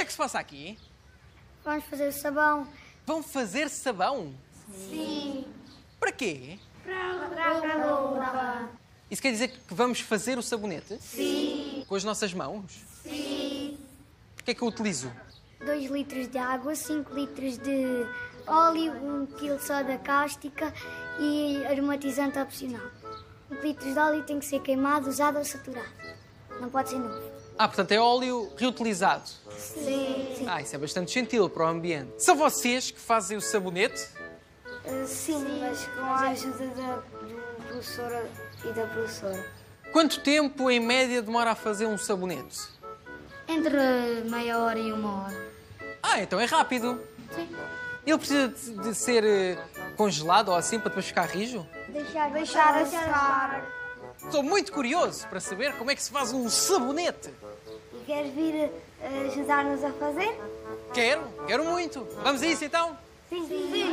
é que se passa aqui? Vamos fazer sabão. Vão fazer sabão? Sim. Para quê? Para a roupa. Isso quer dizer que vamos fazer o sabonete? Sim. Com as nossas mãos? Sim. O que é que eu utilizo? 2 litros de água, 5 litros de óleo, 1 kg de soda cáustica e aromatizante opcional. 1 litro de óleo tem que ser queimado, usado ou saturado. Não pode ser novo. Portanto, é óleo reutilizado. Sim. Isso é bastante gentil para o ambiente. São vocês que fazem o sabonete? Sim, mas com a ajuda do professor e da professora. Quanto tempo, em média, demora a fazer um sabonete? Entre meia hora e 1 hora. Então é rápido. Sim. Ele precisa de ser congelado ou assim para depois ficar rijo? Deixar a secar. Estou muito curioso para saber como é que se faz um sabonete. E queres vir ajudar-nos a fazer? Quero muito. Vamos a isso então? Sim.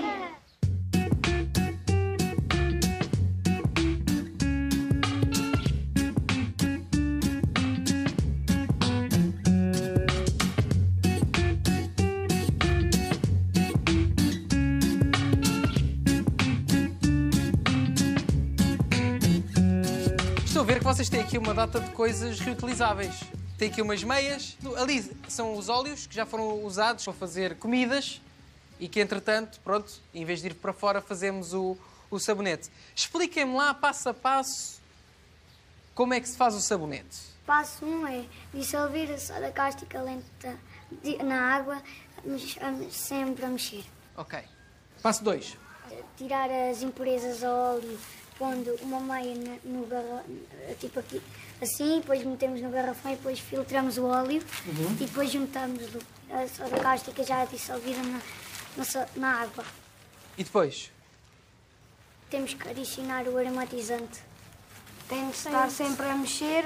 Estou a ver que vocês têm aqui uma data de coisas reutilizáveis. Tem aqui umas meias. Ali são os óleos que já foram usados para fazer comidas e que, entretanto, pronto, em vez de ir para fora, fazemos o sabonete. Expliquem-me lá, passo a passo, como é que se faz o sabonete. Passo 1 é dissolver a soda cáustica lenta na água, sempre a mexer. Ok. Passo 2. Tirar as impurezas ao óleo, pondo uma meia no garrafão, tipo aqui, assim, depois metemos no garrafão e depois filtramos o óleo e depois juntamos a soda cáustica já dissolvida na água. E depois? Temos que adicionar o aromatizante. Tem de estar sempre a mexer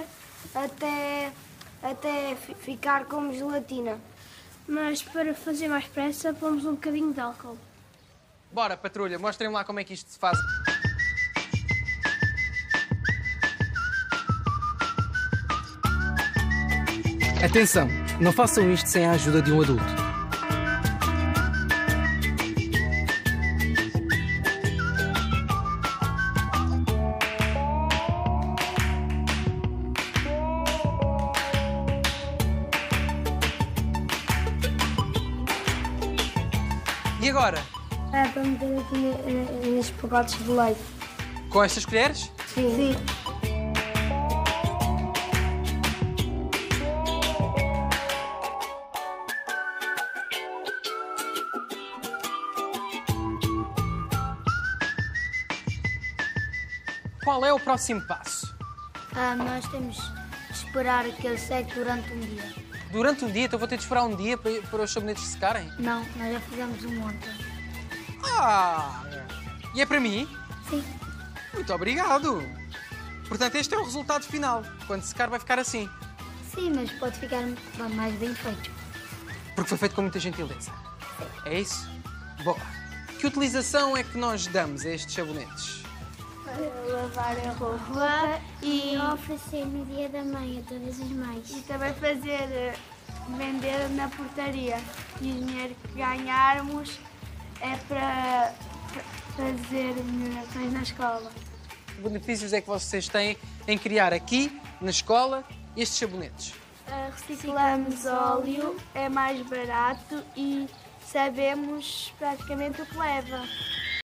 até ficar como gelatina. Mas para fazer mais pressa, pomos um bocadinho de álcool. Bora, patrulha, mostrem-me lá como é que isto se faz. Atenção, não façam isto sem a ajuda de um adulto. E agora? É para meter aqui nos pacotes de leite. Com estas colheres? Sim. Qual é o próximo passo? Nós temos de esperar que ele seque durante um dia. Durante um dia? Então vou ter de esperar um dia para os sabonetes secarem? Não, nós já fizemos um ontem. E é para mim? Sim. Muito obrigado. Portanto, este é o resultado final. Quando secar vai ficar assim. Sim, mas pode ficar mais bem feito. Porque foi feito com muita gentileza. É isso? Boa. Que utilização é que nós damos a estes sabonetes? Lavar a roupa E oferecer no dia da mãe a todas as mães. e também vender na portaria. E o dinheiro que ganharmos é para fazer melhorações na escola. Que benefícios é que vocês têm em criar aqui, na escola, estes sabonetes? Reciclamos óleo, é mais barato e sabemos praticamente o que leva.